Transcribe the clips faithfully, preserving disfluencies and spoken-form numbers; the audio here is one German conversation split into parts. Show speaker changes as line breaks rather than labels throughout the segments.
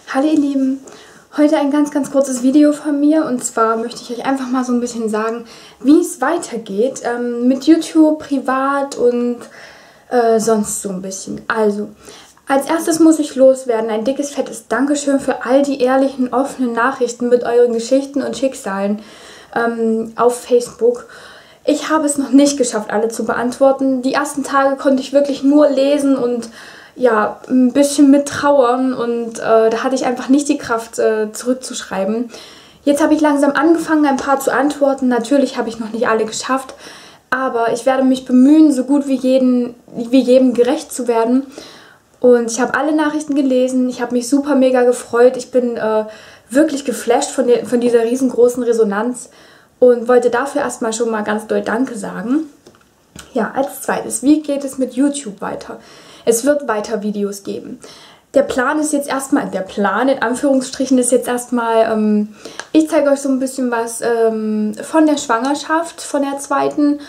Hallo ihr Lieben, heute ein ganz ganz kurzes Video von mir und zwar möchte ich euch einfach mal so ein bisschen sagen, wie es weitergeht ähm, mit YouTube, privat und äh, sonst so ein bisschen. Also, als erstes muss ich loswerden, ein dickes fettes Dankeschön für all die ehrlichen, offenen Nachrichten mit euren Geschichten und Schicksalen ähm, auf Facebook. Ich habe es noch nicht geschafft, alle zu beantworten. Die ersten Tage konnte ich wirklich nur lesen und ja, ein bisschen mit trauern und äh, da hatte ich einfach nicht die Kraft äh, zurückzuschreiben. Jetzt habe ich langsam angefangen, ein paar zu antworten. Natürlich habe ich noch nicht alle geschafft, aber ich werde mich bemühen, so gut wie, jeden, wie jedem gerecht zu werden. Und ich habe alle Nachrichten gelesen, ich habe mich super mega gefreut. Ich bin äh, wirklich geflasht von, der, von dieser riesengroßen Resonanz und wollte dafür erstmal schon mal ganz doll Danke sagen. Ja, als zweites, wie geht es mit YouTube weiter? Es wird weiter Videos geben. Der Plan ist jetzt erstmal, der Plan in Anführungsstrichen ist jetzt erstmal, ähm, ich zeige euch so ein bisschen was ähm, von der Schwangerschaft, von der zweiten.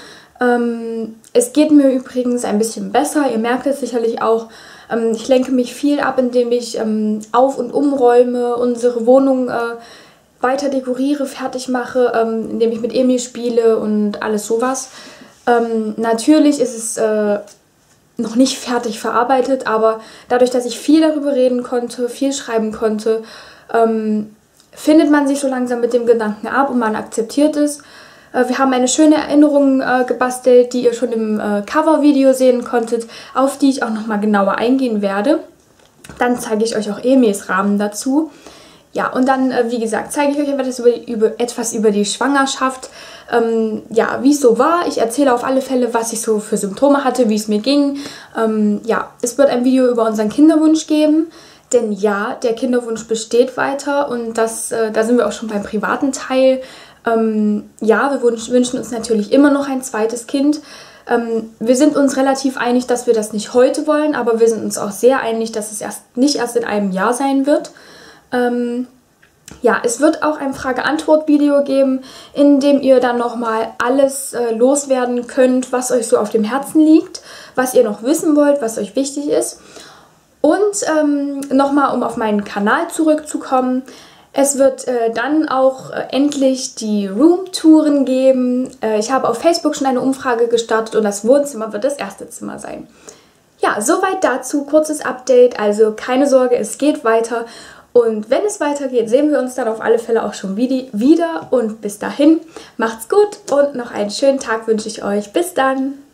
Ähm, es geht mir übrigens ein bisschen besser, ihr merkt es sicherlich auch. Ähm, ich lenke mich viel ab, indem ich ähm, auf- und umräume, unsere Wohnung äh, weiter dekoriere, fertig mache, ähm, indem ich mit Emil spiele und alles sowas. Ähm, natürlich ist es äh, noch nicht fertig verarbeitet, aber dadurch, dass ich viel darüber reden konnte, viel schreiben konnte, ähm, findet man sich so langsam mit dem Gedanken ab und man akzeptiert es. Äh, wir haben eine schöne Erinnerung äh, gebastelt, die ihr schon im äh, Cover-Video sehen konntet, auf die ich auch nochmal genauer eingehen werde. Dann zeige ich euch auch Emils Rahmen dazu. Ja, und dann, äh, wie gesagt, zeige ich euch etwas über, über, etwas über die Schwangerschaft, ähm, ja, wie es so war. Ich erzähle auf alle Fälle, was ich so für Symptome hatte, wie es mir ging. Ähm, ja, es wird ein Video über unseren Kinderwunsch geben, denn ja, der Kinderwunsch besteht weiter und das, äh, da sind wir auch schon beim privaten Teil. Ähm, ja, wir wünsch, wünschen uns natürlich immer noch ein zweites Kind. Ähm, wir sind uns relativ einig, dass wir das nicht heute wollen, aber wir sind uns auch sehr einig, dass es erst nicht erst in einem Jahr sein wird. Ähm, ja, es wird auch ein Frage-Antwort-Video geben, in dem ihr dann nochmal alles äh, loswerden könnt, was euch so auf dem Herzen liegt, was ihr noch wissen wollt, was euch wichtig ist. Und ähm, nochmal, um auf meinen Kanal zurückzukommen, es wird äh, dann auch äh, endlich die Roomtouren geben. Äh, ich habe auf Facebook schon eine Umfrage gestartet und das Wohnzimmer wird das erste Zimmer sein. Ja, soweit dazu, kurzes Update, also keine Sorge, es geht weiter. Und wenn es weitergeht, sehen wir uns dann auf alle Fälle auch schon wieder. Und bis dahin, macht's gut und noch einen schönen Tag wünsche ich euch. Bis dann!